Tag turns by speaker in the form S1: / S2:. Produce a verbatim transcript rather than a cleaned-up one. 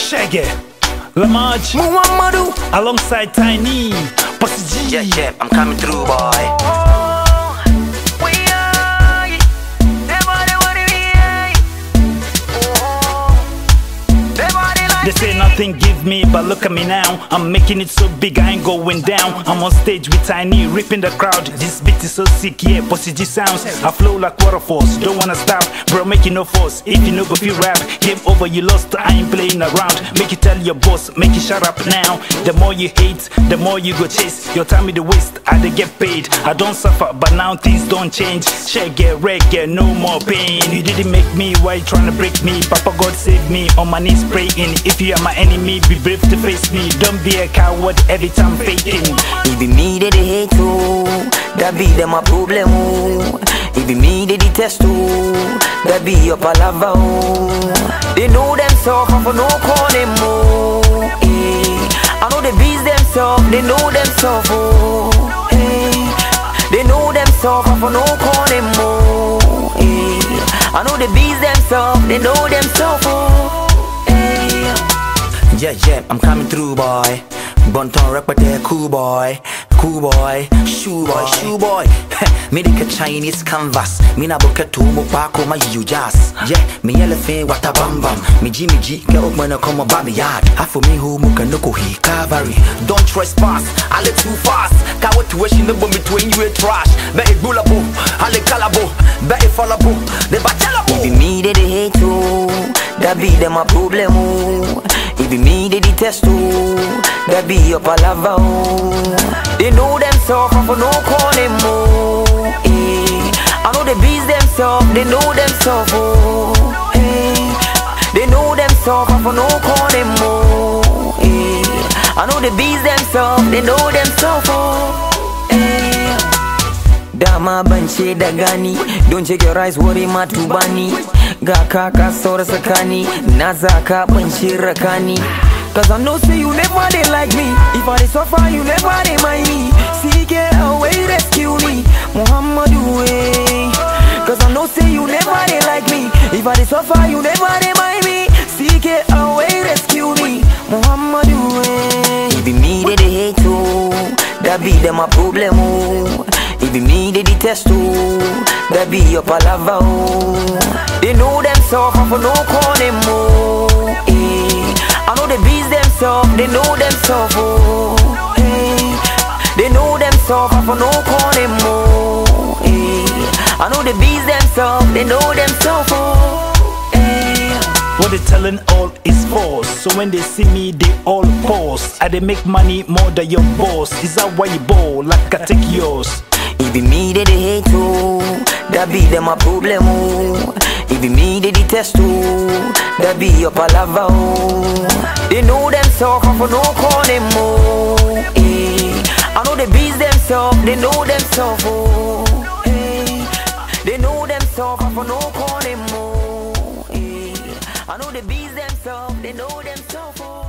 S1: Shaggy, Lamaj,
S2: Muhammadu,
S1: alongside Tinny, possie.
S2: Yeah, yeah, I'm coming through, boy.
S1: They say nothing give me, but look at me now. I'm making it so big, I ain't going down. I'm on stage with Tinny, ripping the crowd. This beat is so sick, yeah, possie sounds. I flow like waterfalls, don't wanna stop. Bro, make it no force, if you know go feel rap. Game over, you lost, I ain't playing around. Make you tell your boss, make you shut up now. The more you hate, the more you go chase. Your time is the waste, I dey get paid. I don't suffer, but now things don't change. Shaggy, reggae, no more pain. You didn't make me, why you trying to break me? Papa God save me, on my knees praying. If you are my enemy, be brave to face me. Don't be a coward every time faking.
S2: It be me that they hate too, that be them a problem. It be me that they test too, that be your palava. They know themselves and for no calling more. I know they beats themselves, they know themselves. Oh, hey. They know themselves and for no calling more. I know they beats themselves, they know themselves. Oh. Yeah, yeah, I'm coming through, boy. Bonton rap with that cool boy, cool boy, shoe boy, shoe boy. Me the Chinese canvas, me na book to mo pako my you just. Yeah, me elephant what a bam bam. Me G me G, get up when I come about me yard. Half for me who mo can no he cavalry. Don't trespass, I let too fast. Can't wait to wish in the bomb between you and trash. Bet it bullabo, I let calabo, bet it fallabo, the bachelabo. It be me that they hate too, that be them a problem. It be me they detest too, that be your palava. They know themselves and for no calling more. I know they beats themselves, they know themselves. Oh, hey. They know themselves and for no calling more. I know they beats themselves, they know themselves. Oh, hey. Dama banche dagani, don't check your eyes, worry matubani. Gaka ka sora sakani, nazaka banche rakani. Cause I know say you never they like me. If I dey suffer, you never they mind me. See get away, rescue me, Mohammadu. Eh. Cause I know say you never they like me. If I dey suffer, you never they mind me. See get away, rescue me, Mohammadu. Eh. It be me that they hate too, that be them a problem. It be me they detest too, that be your palava. They know themselves and for no calling more. I know they beats themselves, they know themselves. Oh, hey. They know themselves and for no calling more. I know they beats themselves, they know themselves. Oh, hey.
S1: What they telling all is false. So when they see me, they all pause. I they make money more than your boss. Is that why you ball like I take yours?
S2: It be me that they hate too, that be them a problem. It be me they detest too, that be your palava. They know themselves and for no calling more. I know they beats themselves, they know themselves. Oh, hey. They know themselves and for no calling more. I know they beats themselves, they know themselves.